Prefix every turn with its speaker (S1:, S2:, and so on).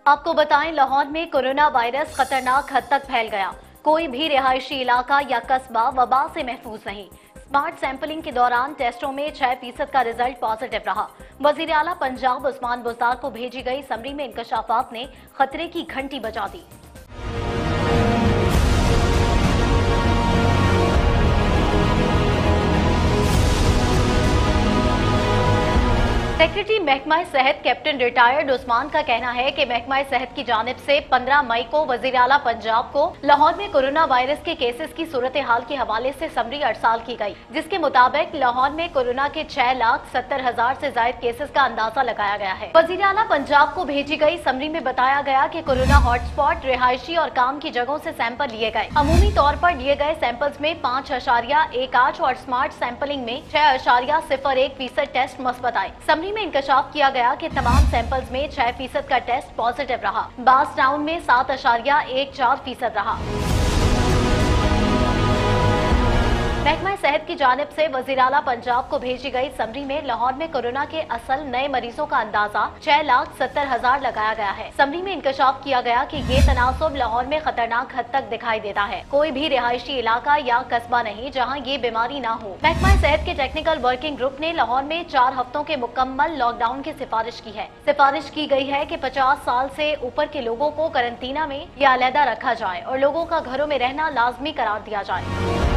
S1: आपको बताएं, लाहौर में कोरोना वायरस खतरनाक हद तक फैल गया। कोई भी रिहायशी इलाका या कस्बा वबा से महफूज नहीं। स्मार्ट सैंपलिंग के दौरान टेस्टों में 6% का रिजल्ट पॉजिटिव रहा। वजीर आला पंजाब उस्मान बुज़दार को भेजी गई समरी में इंकशाफात ने खतरे की घंटी बजा दी। सेक्रेटरी महकमा सेहत कैप्टन रिटायर्ड उस्मान का कहना है कि महकमा सेहत की जानिब से 15 मई को वजीर आला पंजाब को लाहौर में कोरोना वायरस के केसेस की सूरत हाल के हवाले से समरी अरसाल की गई, जिसके मुताबिक लाहौर में कोरोना के 6,70,000 से ज्यादा केसेस का अंदाजा लगाया गया है। वजीर आला पंजाब को भेजी गई समरी में बताया गया कि कोरोना हॉटस्पॉट, रिहायशी और काम की जगहों से सैंपल लिए गए। अमूमी तौर पर लिए गए सैंपल्स में 5.18 और स्मार्ट सैंपलिंग में 6.01% टेस्ट मुस्बत आए। समरी में इंकशाफ किया गया कि तमाम सैंपल्स में 6% का टेस्ट पॉजिटिव रहा। बास टाउन में 7.14% रहा। महकमा सेहत की जानिब से वजीर आला पंजाब को भेजी गई समरी में लाहौर में कोरोना के असल नए मरीजों का अंदाजा 6,70,000 लगाया गया है। समरी में इंकशाफ किया गया कि ये तनासुब लाहौर में खतरनाक हद तक दिखाई देता है। कोई भी रिहायशी इलाका या कस्बा नहीं जहाँ ये बीमारी ना हो। महकमा सेहत के टेक्निकल वर्किंग ग्रुप ने लाहौर में 4 हफ्तों के मुकम्मल लॉकडाउन की सिफारिश की है। सिफारिश की गई है कि 50 साल से ऊपर के लोगों को करंटीना में या अलहदा रखा जाए और लोगों का घरों में रहना लाजमी करार दिया जाए।